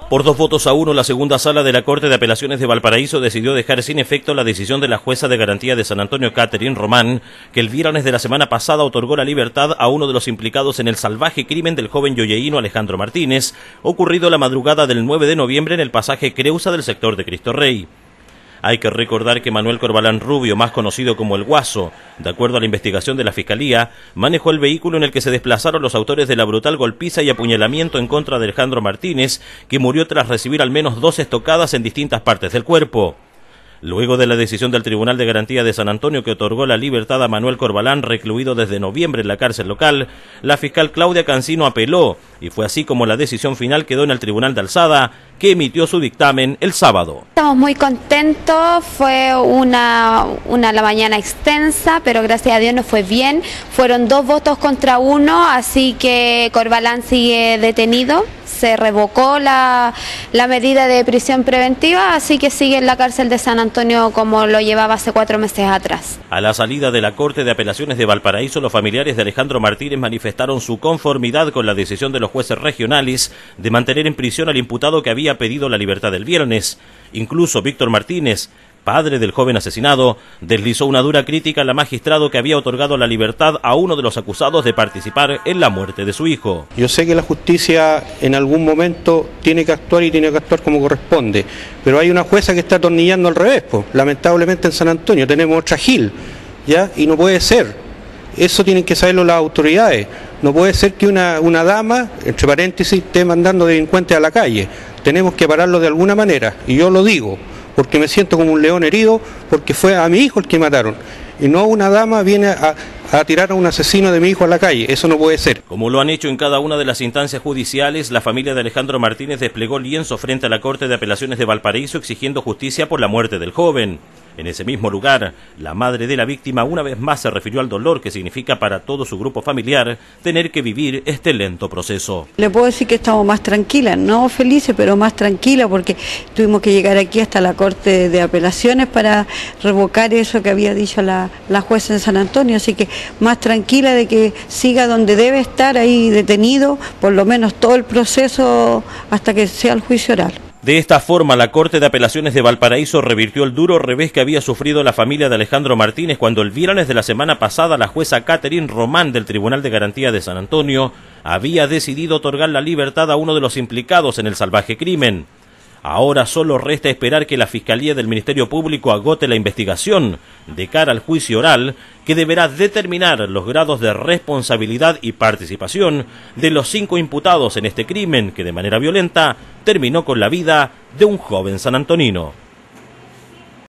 Por 2-1, la segunda sala de la Corte de Apelaciones de Valparaíso decidió dejar sin efecto la decisión de la jueza de garantía de San Antonio, Catherine Román, que el viernes de la semana pasada otorgó la libertad a uno de los implicados en el salvaje crimen del joven yoyeíno Alejandro Martínez, ocurrido la madrugada del 9 de noviembre en el pasaje Creusa del sector de Cristo Rey. Hay que recordar que Manuel Corbalán Rubio, más conocido como El Guaso, de acuerdo a la investigación de la Fiscalía, manejó el vehículo en el que se desplazaron los autores de la brutal golpiza y apuñalamiento en contra de Alejandro Martínez, que murió tras recibir al menos 2 estocadas en distintas partes del cuerpo. Luego de la decisión del Tribunal de Garantía de San Antonio que otorgó la libertad a Manuel Corbalán, recluido desde noviembre en la cárcel local, la fiscal Claudia Cancino apeló, y fue así como la decisión final quedó en el Tribunal de Alzada, que emitió su dictamen el sábado. Estamos muy contentos, fue la mañana extensa, pero gracias a Dios nos fue bien. Fueron 2 votos contra 1, así que Corbalán sigue detenido. Se revocó la medida de prisión preventiva, así que sigue en la cárcel de San Antonio como lo llevaba hace 4 meses atrás. A la salida de la Corte de Apelaciones de Valparaíso, los familiares de Alejandro Martínez manifestaron su conformidad con la decisión de los jueces regionales de mantener en prisión al imputado que había pedido la libertad el viernes. Incluso Víctor Martínez, padre del joven asesinado, deslizó una dura crítica al magistrado que había otorgado la libertad a uno de los acusados de participar en la muerte de su hijo. Yo sé que la justicia en algún momento tiene que actuar y tiene que actuar como corresponde, pero hay una jueza que está atornillando al revés, pues. Lamentablemente en San Antonio tenemos otra Gil, ¿ya? Y no puede ser. Eso tienen que saberlo las autoridades. No puede ser que una dama, entre paréntesis, esté mandando delincuentes a la calle. Tenemos que pararlo de alguna manera, y yo lo digo, porque me siento como un león herido, porque fue a mi hijo el que mataron, y no una dama viene a tirar a un asesino de mi hijo a la calle. Eso no puede ser. Como lo han hecho en cada una de las instancias judiciales, la familia de Alejandro Martínez desplegó lienzo frente a la Corte de Apelaciones de Valparaíso exigiendo justicia por la muerte del joven. En ese mismo lugar, la madre de la víctima una vez más se refirió al dolor que significa para todo su grupo familiar tener que vivir este lento proceso. Le puedo decir que estamos más tranquilas, no felices, pero más tranquilas, porque tuvimos que llegar aquí hasta la Corte de Apelaciones para revocar eso que había dicho la jueza en San Antonio, así que más tranquila de que siga donde debe estar, ahí detenido, por lo menos todo el proceso hasta que sea el juicio oral. De esta forma, la Corte de Apelaciones de Valparaíso revirtió el duro revés que había sufrido la familia de Alejandro Martínez cuando el viernes de la semana pasada la jueza Catherine Román del Tribunal de Garantía de San Antonio había decidido otorgar la libertad a uno de los implicados en el salvaje crimen. Ahora solo resta esperar que la Fiscalía del Ministerio Público agote la investigación de cara al juicio oral que deberá determinar los grados de responsabilidad y participación de los 5 imputados en este crimen que de manera violenta terminó con la vida de un joven sanantonino.